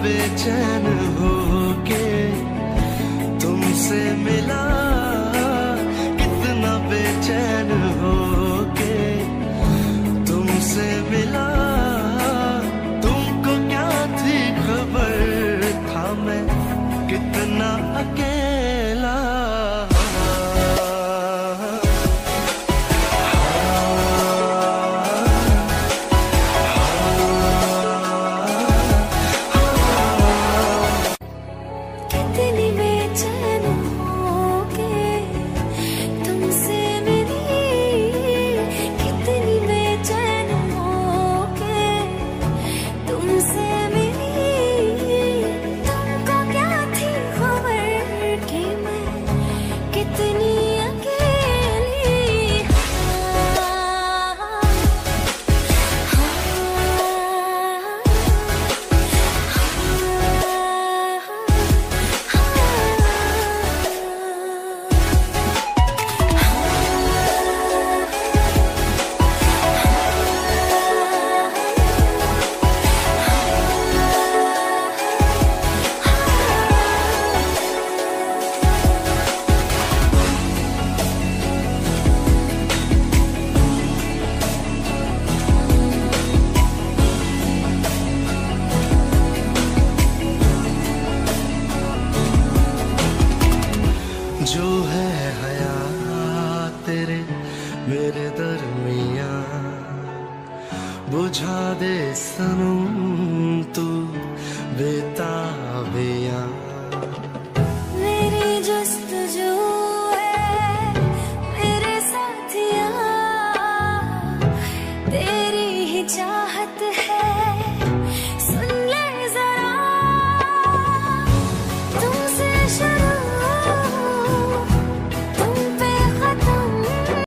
बेचैन होके तुमसे मिला, कितना बेचैन होके तुमसे मिला। तुमको क्या थी खबर, था मैं कितना अकेला। जो है हया तेरे मेरे दरमियां, बुझा दे सनम तू बेताब